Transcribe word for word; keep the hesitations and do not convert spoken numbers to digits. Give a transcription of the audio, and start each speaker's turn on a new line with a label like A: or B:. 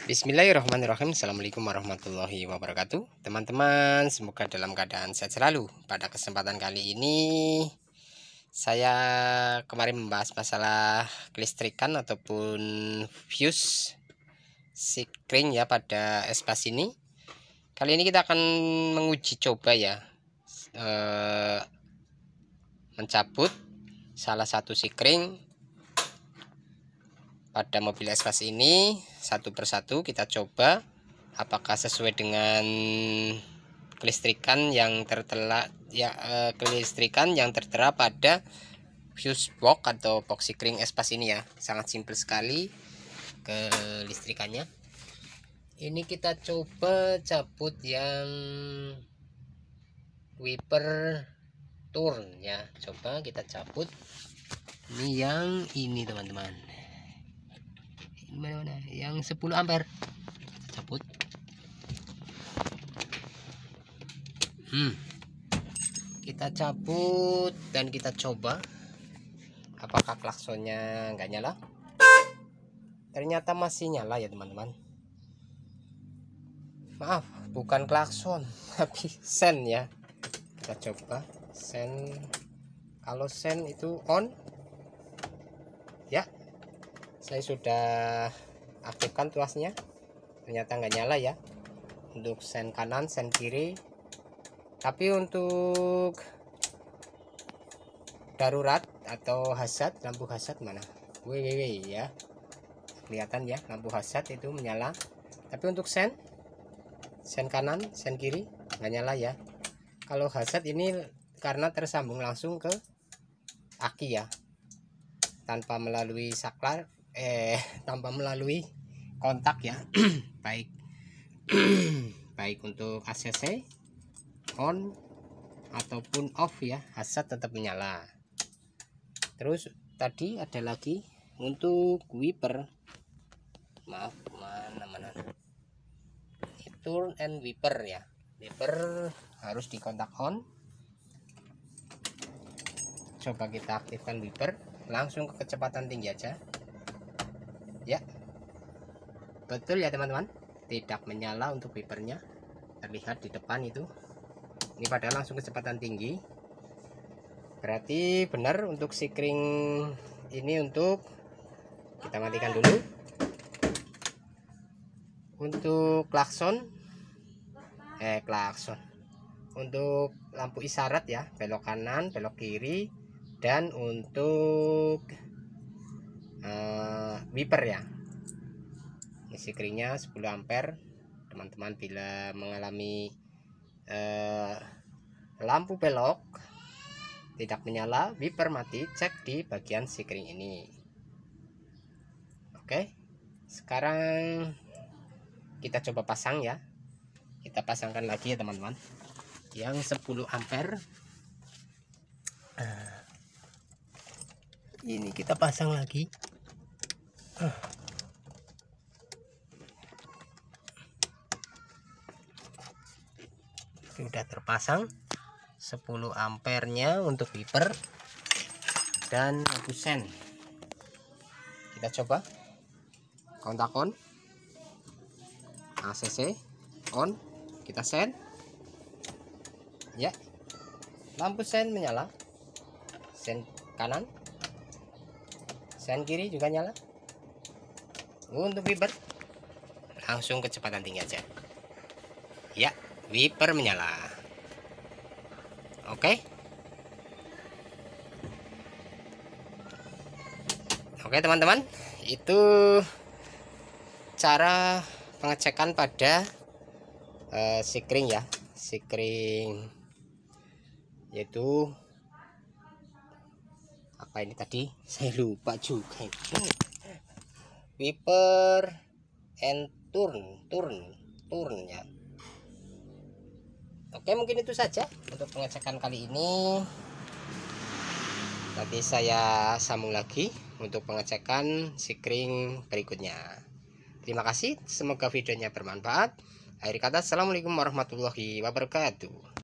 A: Bismillahirrahmanirrahim. Assalamualaikum warahmatullahi wabarakatuh. Teman-teman, semoga dalam keadaan sehat selalu. Pada kesempatan kali ini saya kemarin membahas masalah kelistrikan ataupun fuse sikring ya pada espas ini. Kali ini kita akan menguji coba ya eh, mencabut salah satu sikring pada mobil espas ini satu persatu. Kita coba apakah sesuai dengan kelistrikan yang tertera ya eh, kelistrikan yang tertera pada fuse box atau box sikring espas ini ya. Sangat simpel sekali kelistrikannya. Ini kita coba cabut yang wiper turn ya. Coba kita cabut ini yang ini teman-teman. Mana-mana yang sepuluh ampere cabut. hmm. Kita cabut dan kita coba apakah klaksonnya nggak nyala. Ternyata masih nyala ya teman-teman. Maaf, bukan klakson tapi sen ya. Kita coba sen. Kalau sen itu on ya, saya sudah aktifkan tuasnya, ternyata nggak nyala ya untuk sen kanan sen kiri. Tapi untuk darurat atau hazard, lampu hazard mana W W W ya, kelihatan ya lampu hazard itu menyala. Tapi untuk sen sen kanan sen kiri nggak nyala ya. Kalau hazard ini karena tersambung langsung ke aki ya, tanpa melalui saklar eh tanpa melalui kontak ya. baik baik untuk A C C on ataupun off ya, hazard tetap menyala. Terus tadi ada lagi untuk wiper, maaf mana mana turn and wiper ya. Wiper harus di kontak on. Coba kita aktifkan wiper, langsung ke kecepatan tinggi aja ya. Betul ya teman-teman, tidak menyala untuk wipernya, terlihat di depan itu. Ini padahal langsung kecepatan tinggi. Berarti benar untuk sikring ini. Untuk kita matikan dulu. Untuk klakson eh klakson untuk lampu isyarat ya, belok kanan belok kiri. Dan untuk uh, wiper ya, ini sikringnya sepuluh ampere. Teman-teman bila mengalami uh, lampu belok tidak menyala, wiper mati, cek di bagian sikring ini. Oke, sekarang kita coba pasang ya. Kita pasangkan lagi ya teman-teman yang sepuluh ampere. uh, ini kita pasang lagi. uh. Sudah terpasang sepuluh ampernya untuk wiper dan lampu sen. Kita coba kontak on, A C C on, kita sen ya, lampu sen menyala, sen kanan sen kiri juga nyala. Untuk wiper langsung kecepatan tinggi aja ya, wiper menyala. Oke oke teman-teman, itu cara pengecekan pada uh, sikring ya, sikring yaitu apa ini tadi saya lupa juga. Wiper and turn turn turn ya. Oke, mungkin itu saja untuk pengecekan kali ini. Nanti saya sambung lagi untuk pengecekan sikring berikutnya. Terima kasih, semoga videonya bermanfaat. Akhir kata, assalamualaikum warahmatullahi wabarakatuh.